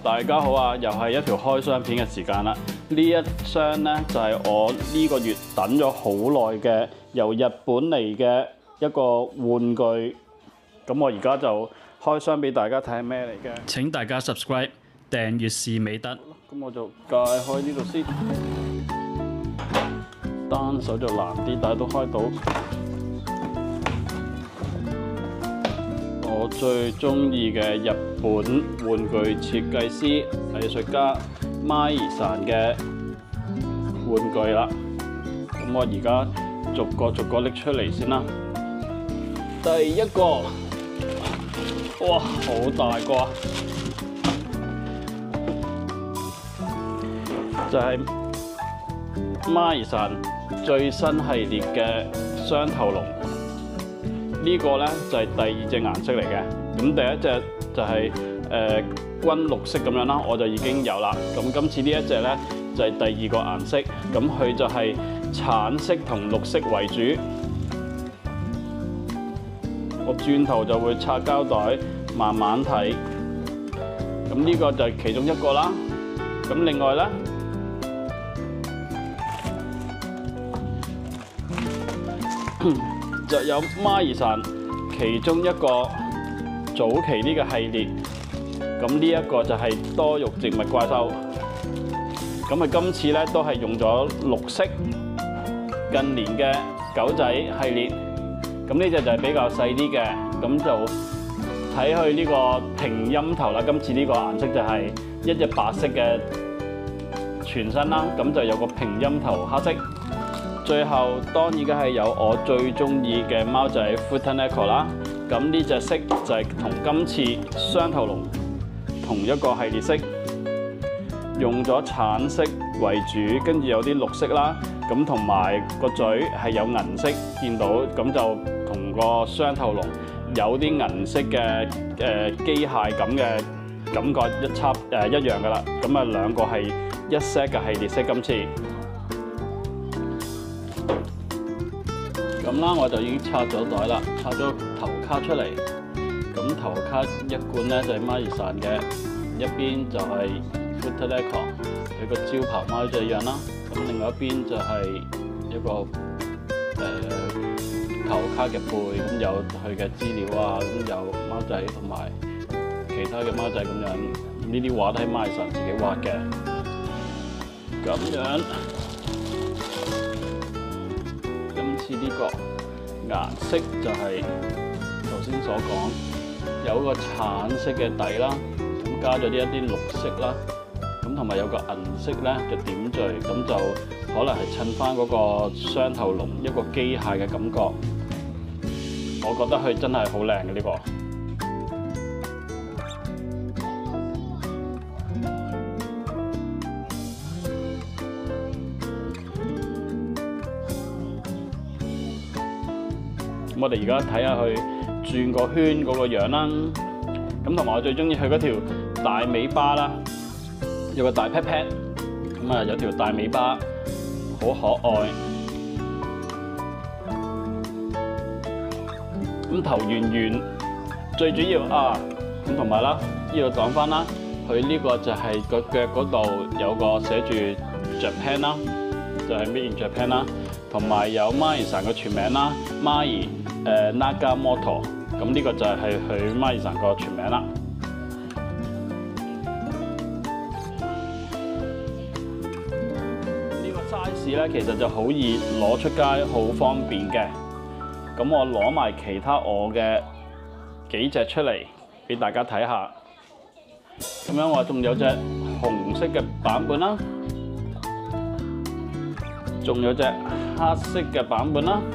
大家好啊！又係一條開箱片嘅時間啦。呢一箱呢，就係我呢個月等咗好耐嘅由日本嚟嘅一個玩具。咁我而家就開箱俾大家睇係咩嚟嘅。請大家 subscribe 訂閱是美德。咁我就解開呢度先，單手就難啲，但係都開到。我最中意嘅日本玩具設計師、藝術家Mai-san嘅玩具啦。咁我而家逐個拎出嚟先啦。第一個，哇，好大個啊！就係Mai-san最新系列嘅雙頭龍。呢個呢就係第二隻顏色嚟嘅，咁第一隻就係軍綠色咁樣啦，我就已經有啦。咁今次呢一隻呢就係第二個顏色，咁佢就係橙色同綠色為主。我轉頭就會拆膠袋，慢慢睇。咁呢個就係其中一個啦。咁另外呢，就有Mai-san其中一個早期呢個系列，咁呢一個就係多肉植物怪獸。咁佢今次咧都係用咗綠色。近年嘅狗仔系列，咁呢隻就係比較細啲嘅，咁就睇佢呢個平陰頭啦。今次呢個顏色就係一隻白色嘅全身啦，咁就有個平陰頭黑色。最後當然嘅係有我最中意嘅貓仔 Futaneko 啦，咁呢隻色就係同今次雙頭龍同一個系列色，用咗橙色為主，跟住有啲綠色啦，咁同埋個嘴係有銀色，見到咁就同個雙頭龍有啲銀色嘅機械感嘅感覺一樣噶啦，咁啊兩個係一 set 嘅系列色今次。咁啦，我就已經拆咗袋啦，拆咗頭卡出嚟。咁頭卡一罐咧就係Mai-san嘅，一邊就係 Futaneko，佢個招牌貓仔樣啦。咁另外一邊就係一個頭卡嘅背，咁有佢嘅資料啊，咁有貓仔同埋其他嘅貓仔咁樣。呢啲畫都係Mai-san自己畫嘅，咁樣。呢個顏色就係頭先所講，有個橙色嘅底啦，咁加咗呢一啲綠色啦，咁同埋有個銀色咧嘅點綴，咁就可能係襯翻嗰個雙頭龍一個機械嘅感覺。我覺得佢真係好靚嘅呢個。我哋而家睇下佢轉個圈嗰個樣啦，咁同埋我最中意佢嗰條大尾巴啦，有個大 pat pat， 咁啊有條大尾巴，好可愛。咁頭圓圓，最主要啊，咁同埋啦，呢度講翻啦，佢呢個就係個腳嗰度有個寫住 Japan 啦，就係 Made in Japan 啦，同埋有Mai-san嘅全名啦，Nagamoto， 咁呢個就係佢Mai-san個全名啦。呢個 size 咧其實就好易攞出街，好方便嘅。咁我攞埋其他我嘅幾隻出嚟俾大家睇下。咁樣我仲有隻紅色嘅版本啦，仲有隻黑色嘅版本啦。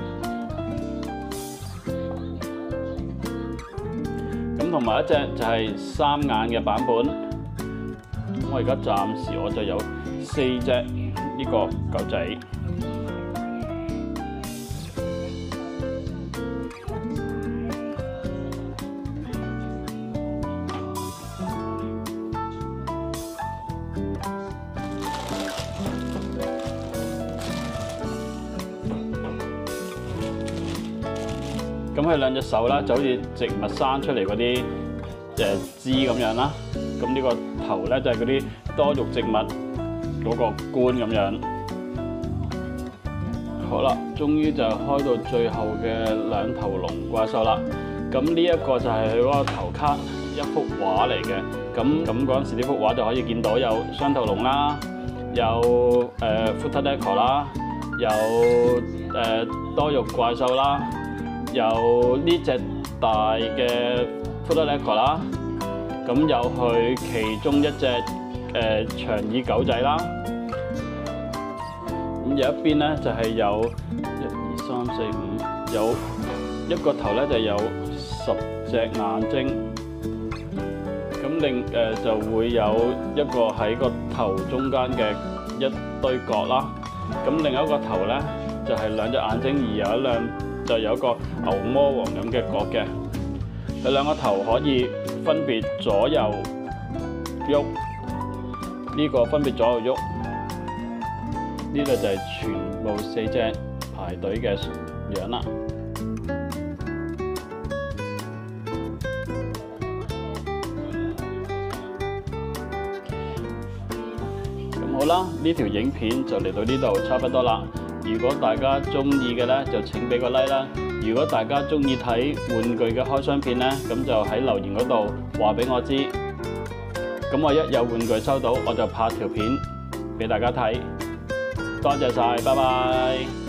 同埋一隻就係三眼嘅版本，咁我而家暫時我就有4隻呢個狗仔。咁佢兩隻手啦，就好似植物生出嚟嗰啲枝咁樣啦。咁咁呢個頭咧就係嗰啲多肉植物嗰個冠咁樣。好啦，終於就開到最後嘅兩頭龍怪獸啦。咁呢一個就係佢嗰個頭卡，一幅畫嚟嘅。咁嗰陣時呢幅畫就可以見到有雙頭龍啦，有Futternecro 啦，有多肉怪獸啦，有呢隻大嘅 Futternecro 啦，咁有佢其中一隻長耳狗仔啦。咁有一邊咧就係有1、2、3、4、5，有一個頭咧就有10隻眼睛，咁就會有一個喺個頭中間嘅一堆角啦。咁另一個頭咧就係2隻眼睛，而有一個牛魔王咁嘅角嘅。佢兩個頭可以分別左右喐，呢個分別左右喐。呢度就係全部4隻排隊嘅樣啦。咁好啦，呢條影片就嚟到呢度差不多啦。如果大家中意嘅咧，就請俾個 like 啦。如果大家中意睇玩具嘅開箱片咧，咁就喺留言嗰度話俾我知。咁我一有玩具收到，我就拍條片俾大家睇。多謝晒，拜拜。